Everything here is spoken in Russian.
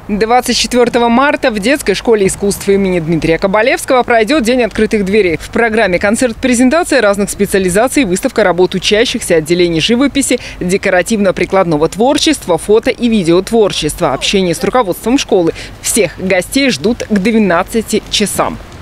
24 марта в детской школе искусств имени Дмитрия Кабалевского пройдет День открытых дверей. В программе концерт-презентация разных специализаций, выставка работ учащихся отделений живописи, декоративно-прикладного творчества, фото- и видеотворчества, общение с руководством школы. Всех гостей ждут к 12 часам.